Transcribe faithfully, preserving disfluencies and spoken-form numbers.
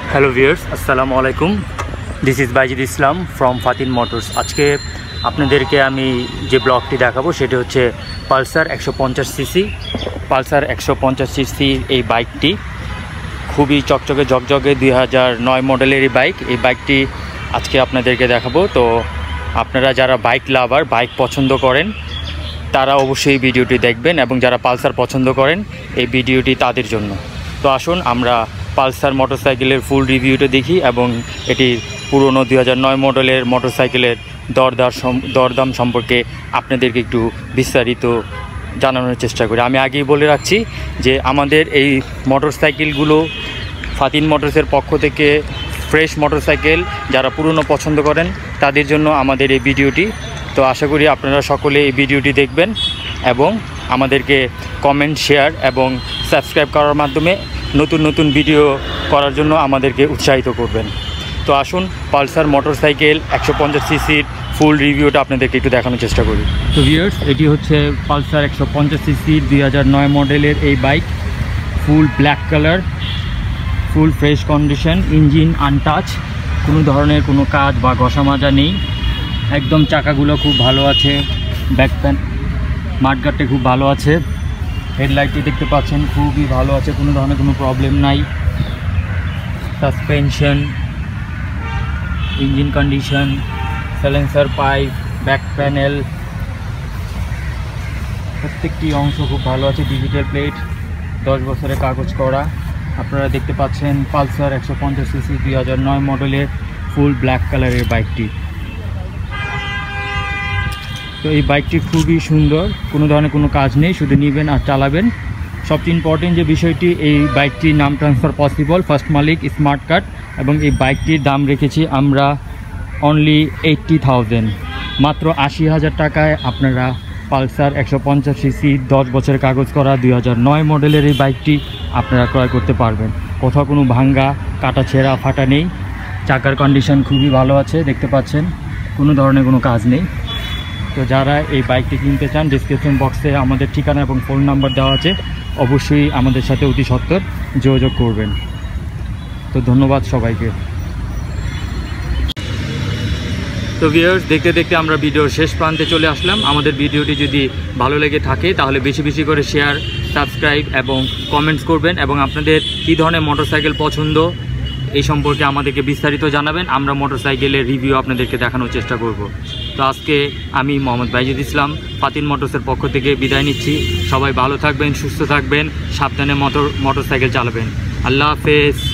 Hello viewers, আসসালামু আলাইকুম। This is Baijid Islam from Fatin motors. আজকে আপনাদেরকে আমি যে ব্লগটি দেখাবো সেটি হচ্ছে পালসার একশো পঞ্চাশ সিসি পালসার একশো পঞ্চাশ সিসি এই বাইকটি খুবই চকচকে ঝকঝকে দুই হাজার নয় মডেলের এই বাইক এই বাইকটি আজকে আপনাদেরকে দেখাবো। তো আপনারা যারা বাইক লাভার, বাইক পছন্দ করেন তারা অবশ্যই এই ভিডিওটি দেখবেন, এবং যারা পালসার পছন্দ করেন এই ভিডিওটি তাদের জন্য। তো আসুন আমরা পালসার মোটরসাইকেলের ফুল রিভিউটা দেখি এবং এটি পুরনো দুই হাজার নয় মডেলের মোটরসাইকেলের দরদার দরদাম সম্পর্কে আপনাদেরকে একটু বিস্তারিত জানানোর চেষ্টা করি। আমি আগেই বলে রাখছি যে আমাদের এই মোটরসাইকেলগুলো ফাতিন মোটরসের পক্ষ থেকে ফ্রেশ মোটরসাইকেল, যারা পুরনো পছন্দ করেন তাদের জন্য আমাদের এই ভিডিওটি। তো আশা করি আপনারা সকলে এই ভিডিওটি দেখবেন এবং আমাদেরকে কমেন্ট, শেয়ার এবং সাবস্ক্রাইব করার মাধ্যমে নতুন নতুন ভিডিও করার জন্য আমাদেরকে উৎসাহিত করবেন। তো আসুন পালসার মোটরসাইকেল একশো পঞ্চাশ সিসির ফুল রিভিউটা আপনাদেরকে একটু দেখানোর চেষ্টা করি। তো ভিউয়ার্স, এটি হচ্ছে পালসার একশো পঞ্চাশ সিসির দুই হাজার নয় মডেলের এই bike. Full black colour, full fresh condition, engine untouch, কোনো ধরনের কোনো কাজ বা ঘষা মাজা নেই। একদম চাকাগুলো খুব ভালো আছে, ব্যাক প্যান মাঠগাটে খুব ভালো আছে। হেডলাইটটি দেখতে পাচ্ছেন খুবই ভালো আছে, কোনো ধরনের কোনো প্রবলেম নাই। Suspension, engine condition, silencer pipe, back panel প্রত্যেকটি অংশ খুব ভালো আছে। ডিজিটাল প্লেট, দশ বছরের কাগজ করা। আপনারা দেখতে পাচ্ছেন পালসার একশো পঞ্চাশ সিসি দুই হাজার নয় মডেলের ফুল ব্ল্যাক কালারের বাইকটি। তো এই বাইকটি খুবই সুন্দর, কোনো ধরনের কোনো কাজ নেই, শুধু নেবেন আর চালাবেন। সবচেয়ে ইম্পর্টেন্ট যে বিষয়টি, এই বাইকটির নাম ট্রান্সফার পসিবল, ফার্স্ট মালিক স্মার্ট কার্ড, এবং এই বাইকটির দাম রেখেছি আমরা অনলি এইট্টি থাউজেন্ড, মাত্র আশি হাজার টাকায় আপনারা পালসার একশো পঞ্চাশ সিসি দশ বছরের কাগজ করা দুই হাজার নয় মডেলের এই বাইকটি আপনারা ক্রয় করতে পারবেন। কোথাও কোনো ভাঙ্গা, কাটা, ছেঁড়া, ফাটা নেই। চাকার কন্ডিশন খুবই ভালো আছে, দেখতে পাচ্ছেন কোনো ধরনের কোনো কাজ নেই। তো যারা এই বাইকটি কিনতে চান, ডিসক্রিপশন বক্সে আমাদের ঠিকানা এবং ফোন নাম্বার দেওয়া আছে, অবশ্যই আমাদের সাথে অতি সত্বর যোগাযোগ করবেন। তো ধন্যবাদ সবাইকে। তো ভিউয়ার্স, দেখতে দেখতে আমরা ভিডিওর শেষ প্রান্তে চলে আসলাম। আমাদের ভিডিওটি যদি ভালো লেগে থাকে তাহলে বেশি বেশি করে শেয়ার, সাবস্ক্রাইব এবং কমেন্টস করবেন, এবং আপনাদের কী ধরনের মোটরসাইকেল পছন্দ এই সম্পর্কে আমাদেরকে বিস্তারিত জানাবেন। আমরা মোটরসাইকেলের রিভিউ আপনাদেরকে দেখানোর চেষ্টা করব। তো আজকে আমি মোহাম্মদ বাইজিদ ইসলাম ফাতিন মোটরসের পক্ষ থেকে বিদায় নিচ্ছি। সবাই ভালো থাকবেন, সুস্থ থাকবেন, সাবধানে মোটর মোটরসাইকেল চালাবেন। আল্লাহ হাফেজ।